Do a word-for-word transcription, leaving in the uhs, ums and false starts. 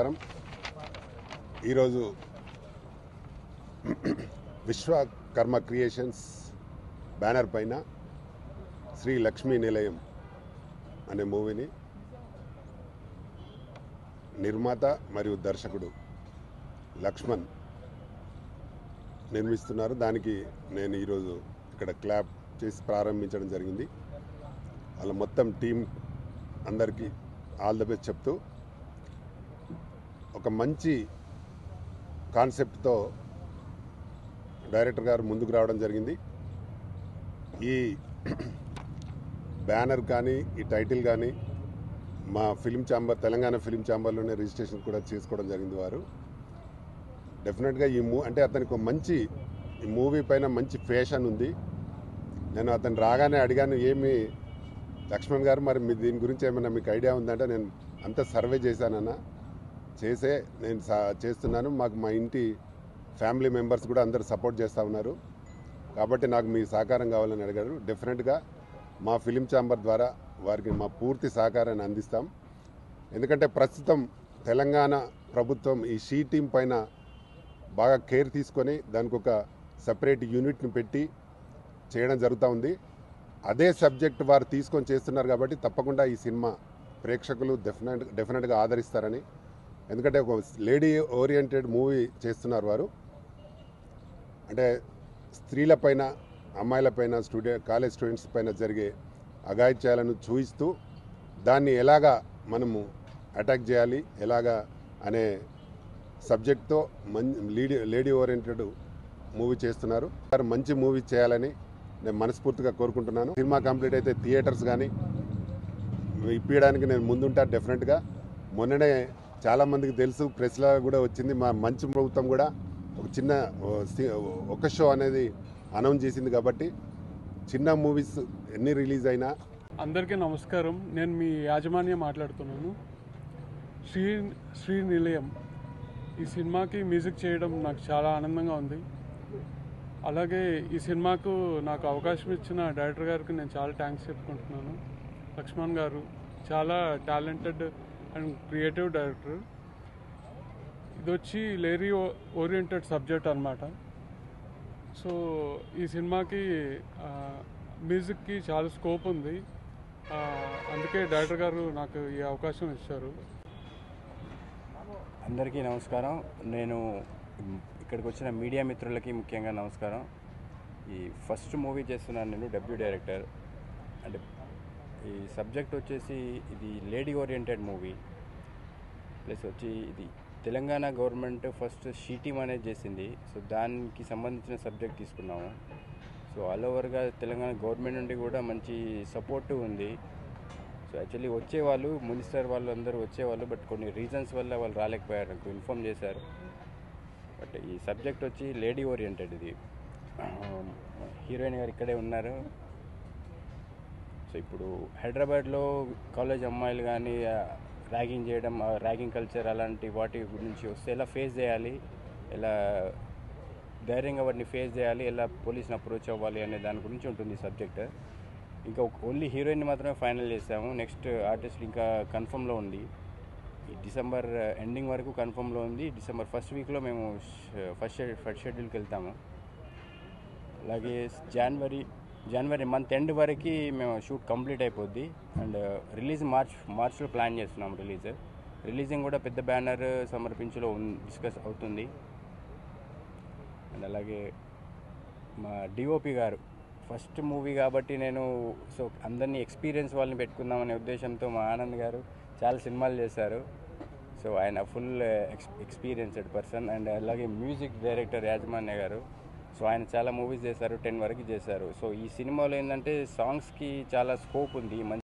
నమస్కారం. ఈరోజు Vishwakarma creations banner పైన శ్రీ లక్ష్మీ నిలయం అనే మూవీని నిర్మాత మరియు దర్శకుడు లక్ష్మణ్ నిర్మిస్తున్నారు. దానికి నేను ఈరోజు ఇక్కడ క్లాప్ చేసి ప్రారంభించడం జరిగింది. వాళ్ళ మొత్తం టీం అందరికీ ఆల్ ద బెస్ట్ చెప్తూ ఒక మంచి కాన్సెప్ట్తో డైరెక్టర్ గారు ముందుకు రావడం జరిగింది. ఈ బ్యానర్ కానీ ఈ టైటిల్ కానీ మా ఫిలిం ఛాంబర్ తెలంగాణ ఫిలిం ఛాంబర్లోనే రిజిస్ట్రేషన్ కూడా చేసుకోవడం జరిగింది. వారు డెఫినెట్గా ఈ మూ అంటే అతనికి ఒక మంచి ఈ మూవీ పైన మంచి ఫ్యాషన్ ఉంది. నేను అతను రాగానే అడిగాను, ఏమి లక్ష్మణ్ గారు మరి మీ దీని గురించి ఏమైనా మీకు ఐడియా ఉందంటే, నేను అంతా సర్వే చేశానన్న చేసే నేను చేస్తున్నాను. మాకు మా ఇంటి ఫ్యామిలీ మెంబర్స్ కూడా అందరు సపోర్ట్ చేస్తూ ఉన్నారు, కాబట్టి నాకు మీ సహకారం కావాలని అడిగారు. డెఫినెట్గా మా ఫిలిం ఛాంబర్ ద్వారా వారికి మా పూర్తి సహకారాన్ని అందిస్తాం. ఎందుకంటే ప్రస్తుతం తెలంగాణ ప్రభుత్వం ఈ షీ టీం పైన బాగా కేర్ తీసుకొని దానికి ఒక సపరేట్ యూనిట్ని పెట్టి చేయడం జరుగుతూ ఉంది. అదే సబ్జెక్ట్ వారు తీసుకొని చేస్తున్నారు కాబట్టి తప్పకుండా ఈ సినిమా ప్రేక్షకులు డెఫినెట్ డెఫినెట్గా ఆదరిస్తారని, ఎందుకంటే ఒక లేడీ ఓరియంటెడ్ మూవీ చేస్తున్నారు వారు. అంటే స్త్రీలపైన అమ్మాయిలపైన స్టూడెంట్ కాలేజ్ స్టూడెంట్స్ పైన జరిగే అఘాయిత్యాలను చూపిస్తూ దాన్ని ఎలాగా మనము అటాక్ చేయాలి ఎలాగా అనే సబ్జెక్ట్తో మం లేడీ లేడీ ఓరియంటెడ్ మూవీ చేస్తున్నారు. మంచి మూవీ చేయాలని నేను మనస్ఫూర్తిగా కోరుకుంటున్నాను. సినిమా కంప్లీట్ అయితే థియేటర్స్ కానీ ఇప్పించడానికి నేను ముందుంటా డెఫినెట్గా. మొన్ననే చాలామందికి తెలుసు, ప్రెస్లో కూడా వచ్చింది, మా మంచి ప్రభుత్వం కూడా ఒక చిన్న ఒక షో అనేది అనౌన్స్ చేసింది. కాబట్టి చిన్న మూవీస్ ఎన్ని రిలీజ్ అయినా. అందరికీ నమస్కారం. నేను మీ యాజమాన్యం మాట్లాడుతున్నాను. శ్రీ శ్రీ నిలయం ఈ సినిమాకి మ్యూజిక్ చేయడం నాకు చాలా ఆనందంగా ఉంది. అలాగే ఈ సినిమాకు నాకు అవకాశం ఇచ్చిన డైరెక్టర్ గారికి నేను చాలా థ్యాంక్స్ చెప్పుకుంటున్నాను. లక్ష్మణ్ గారు చాలా టాలెంటెడ్ అండ్ క్రియేటివ్ డైరెక్టర్. ఇది వచ్చి లేడీ ఓరియంటెడ్ సబ్జెక్ట్ అన్నమాట. సో ఈ సినిమాకి మ్యూజిక్కి చాలా స్కోప్ ఉంది. అందుకే డైరెక్టర్ గారు నాకు ఈ అవకాశం ఇచ్చారు. అందరికీ నమస్కారం. నేను ఇక్కడికి వచ్చిన మీడియా మిత్రులకి ముఖ్యంగా నమస్కారం. ఈ ఫస్ట్ మూవీ చేస్తున్నాను నేను, డెబ్యూ డైరెక్టర్. అంటే ఈ సబ్జెక్ట్ వచ్చేసి ఇది లేడీ ఓరియంటెడ్ మూవీ, ప్లస్ వచ్చి ఇది Telangana government first she team అనేది చేసింది. సో దానికి సంబంధించిన సబ్జెక్ట్ తీసుకున్నాము. సో ఆల్ ఓవర్గా తెలంగాణ గవర్నమెంట్ నుండి కూడా మంచి సపోర్టు ఉంది. సో యాక్చువల్లీ వచ్చేవాళ్ళు మినిస్టర్ వాళ్ళు అందరూ వచ్చేవాళ్ళు, బట్ కొన్ని రీజన్స్ వల్ల వాళ్ళు రాలేకపోయారు, నాకు ఇన్ఫామ్ చేశారు. బట్ ఈ సబ్జెక్ట్ వచ్చి లేడీ ఓరియంటెడ్. ఇది హీరోయిన్ గారు ఇక్కడే ఉన్నారు. సో ఇప్పుడు హైదరాబాద్లో కాలేజ్ అమ్మాయిలు కానీ ర్యాగింగ్ చేయడం, ర్యాగింగ్ కల్చర్ అలాంటి వాటి గురించి వస్తే ఎలా ఫేస్ చేయాలి, ఎలా ధైర్యంగా వాటిని ఫేస్ చేయాలి, ఎలా పోలీస్ని అప్రోచ్ అవ్వాలి అనే దాని గురించి ఉంటుంది సబ్జెక్ట్. ఇంకా ఓన్లీ హీరోయిన్ మాత్రమే ఫైనల్ చేసాము. నెక్స్ట్ ఆర్టిస్ట్ ఇంకా కన్ఫర్మ్లో ఉంది. ఈ డిసెంబర్ ఎండింగ్ వరకు కన్ఫర్మ్లో ఉంది. డిసెంబర్ ఫస్ట్ వీక్లో మేము ఫస్ట్ ఫస్ట్ షెడ్యూల్కి వెళ్తాము. అలాగే జనవరి జనవరి మంత్ ఎండ్ వరకు మేము షూట్ కంప్లీట్ అయిపోద్ది. అండ్ రిలీజ్ మార్చ్ మార్చ్లో ప్లాన్ చేస్తున్నాం రిలీజ్. రిలీజింగ్ కూడా పెద్ద బ్యానర్ సమర్పించులో డిస్కస్ అవుతుంది. అండ్ అలాగే మా డిఓపి గారు ఫస్ట్ మూవీ కాబట్టి నేను సో అందరినీ ఎక్స్పీరియన్స్ వాళ్ళని పెట్టుకుందామనే ఉద్దేశంతో మా ఆనంద్ గారు చాలా సినిమాలు చేశారు. సో ఆయన full ex experienced person. And అలాగే music director Yajamanya garu, so ఆయన చాలా మూవీస్ చేశారు, టెన్ వరకు చేశారు. సో ఈ సినిమాలో ఏంటంటే సాంగ్స్కి చాలా స్కోప్ ఉంది.